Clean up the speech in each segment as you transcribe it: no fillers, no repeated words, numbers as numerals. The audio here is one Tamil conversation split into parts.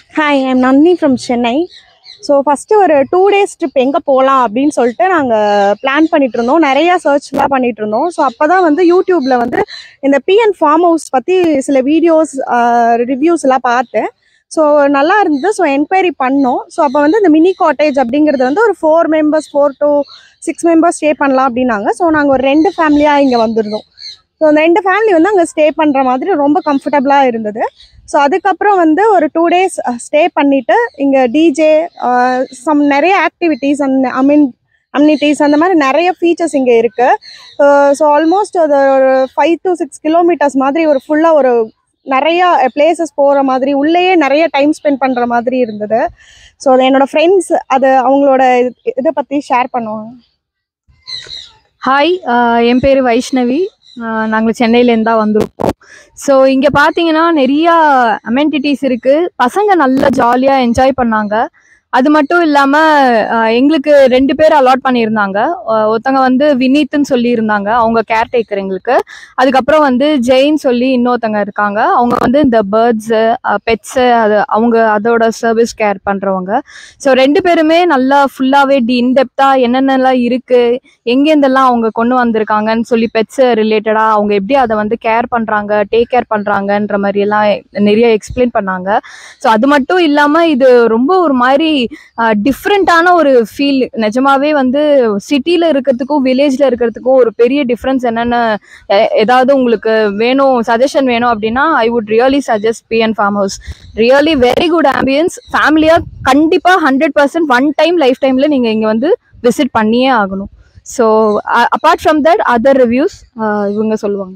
Hi, I'm Nandini from Chennai. So first ஒரு 2 days ட்ரிப் எங்கே போகலாம் அப்படின்னு சொல்லிட்டு நாங்கள் பிளான் பண்ணிட்டு இருந்தோம். நிறையா சர்ச்லாம் பண்ணிட்டு இருந்தோம். ஸோ அப்போ தான் வந்து யூடியூப்பில் வந்து இந்த பிஎன் ஃபார்ம் ஹவுஸ் பற்றி சில வீடியோஸ் ரிவ்யூஸ் எல்லாம் பார்த்தேன். ஸோ நல்லா இருந்தது. ஸோ என்கொயரி பண்ணோம். ஸோ அப்போ வந்து இந்த மினி காட்டேஜ் அப்படிங்கிறது வந்து ஒரு 4 to 6 மெம்பர்ஸ் ஸ்டே பண்ணலாம் அப்படின்னாங்க. ஸோ நாங்கள் ஒரு 2 ஃபேமிலியாக இங்கே வந்துருந்தோம். ஸோ அந்த 2 ஃபேமிலி வந்து அங்கே ஸ்டே பண்ணுற மாதிரி ரொம்ப கம்ஃபர்டபுளாக இருந்தது. ஸோ அதுக்கப்புறம் வந்து ஒரு 2 days ஸ்டே பண்ணிவிட்டு இங்கே டிஜே நிறைய ஆக்டிவிட்டீஸ் அம்யூனிட்டிஸ் அந்த மாதிரி நிறைய ஃபீச்சர்ஸ் இங்கே இருக்குது. ஸோ ஆல்மோஸ்ட் அது ஒரு 5 to 6 kilometers மாதிரி ஒரு ஃபுல்லாக ஒரு நிறையா பிளேசஸ் போகிற மாதிரி உள்ளேயே நிறைய டைம் ஸ்பெண்ட் பண்ணுற மாதிரி இருந்தது. ஸோ அது என்னோடய ஃப்ரெண்ட்ஸ் அது அவங்களோட இதை பற்றி ஷேர் பண்ணுவாங்க. ஹாய், என் பேர் வைஷ்ணவி. நாங்கள் சென்னையிலேருந்து தான் வந்திருக்கோம். ஸோ இங்கே பார்த்தீங்கன்னா நிறையா அமெனிட்டிஸ் இருக்குது. பசங்க நல்லா ஜாலியாக என்ஜாய் பண்ணாங்க. அது மட்டும் இல்லாமல் எங்களுக்கு 2 பேர் அலாட் பண்ணியிருந்தாங்க. ஒருத்தவங்க வந்து வினீத்னு சொல்லியிருந்தாங்க, அவங்க கேர்டேக்கர் எங்களுக்கு. அதுக்கப்புறம் வந்து ஜெயின் சொல்லி இன்னொருத்தவங்க இருக்காங்க, அவங்க வந்து இந்த பேர்ட்ஸு பெட்ஸு அவங்க அதோட சர்வீஸ் கேர் பண்ணுறவங்க. ஸோ 2 பேருமே நல்லா ஃபுல்லாகவே இன்டெப்த்தாக என்னென்னலாம் இருக்குது, எங்கேருந்தெல்லாம் அவங்க கொண்டு வந்திருக்காங்கன்னு சொல்லி பெட்ஸு ரிலேட்டடாக அவங்க எப்படி அதை வந்து கேர் பண்ணுறாங்க, டேக் கேர் பண்ணுறாங்கன்ற மாதிரியெல்லாம் நிறைய எக்ஸ்பிளைன் பண்ணாங்க. ஸோ அது மட்டும் இல்லாமல் இது ரொம்ப ஒரு மாதிரி டிஃப்ரெண்டான ஒரு ஃபீல். நிஜமாவே வந்து சிட்டியில் இருக்கிறதுக்கும் வில்லேஜில் இருக்கிறதுக்கும் ஒரு பெரிய டிஃப்ரென்ஸ் என்னென்னு ஏதாவது உங்களுக்கு வேணும், சஜஷன் வேணும் அப்படின்னா I would really suggest P N farm house. Really very good ambience. ஃபேமிலியாக கண்டிப்பாக 100% ஒன் டைம் லைஃப் டைமில் நீங்கள் இங்கே வந்து விசிட் பண்ணியே ஆகணும். So apart from that other reviews இவங்க சொல்லுவாங்க.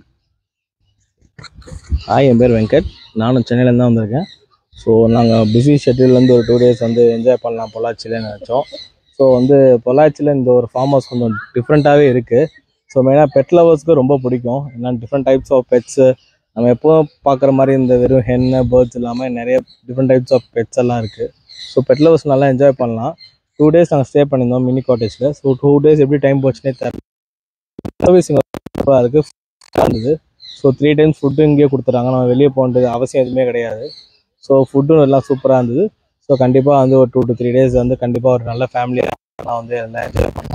ஹாய், என் பேர் வெங்கட். நானும் சென்னையிலேருந்து தான் வந்திருக்கேன். ஸோ நாங்கள் பிஸி ஷெட்யூல்லேருந்து ஒரு 2 days வந்து என்ஜாய் பண்ணலாம் பொள்ளாச்சியிலன்னு நினச்சோம். ஸோ வந்து பொள்ளாச்சியில் இந்த ஒரு ஃபார்ம் ஹவுஸ் கொஞ்சம் டிஃப்ரெண்ட்டாகவே இருக்குது. ஸோ மெயினாக பெட் லவர்ஸ்க்கு ரொம்ப பிடிக்கும். ஏன்னா டிஃப்ரெண்ட் டைப்ஸ் ஆஃப் பெட்ஸு நம்ம எப்போவும் பார்க்குற மாதிரி இந்த வெறும் ஹென்னு பேர்ட்ஸ் இல்லாமல் நிறைய டிஃப்ரெண்ட் டைப்ஸ் ஆஃப் பெட்ஸ் எல்லாம் இருக்குது. ஸோ பெட் லவர்ஸ் நல்லா என்ஜாய் பண்ணலாம். 2 days நாங்கள் ஸ்டே பண்ணியிருந்தோம் மினி காட்டேஜில். ஸோ 2 days எப்படி டைம் போச்சுன்னே தெரியல. சர்வீஸ் இங்கே இருக்குது இருந்தது. ஸோ 3 times ஃபுட்டு இங்கேயே கொடுத்துட்றாங்க. நம்ம வெளியே போகிறது அவசியம் எதுவுமே கிடையாது. ஸோ ஃபுட்டும் எல்லாம் சூப்பராக இருந்தது. ஸோ கண்டிப்பாக வந்து ஒரு 2 to 3 days வந்து கண்டிப்பாக ஒரு நல்ல ஃபேமிலியாக வந்து எல்லாம் என்ஜாய் பண்ணேன்.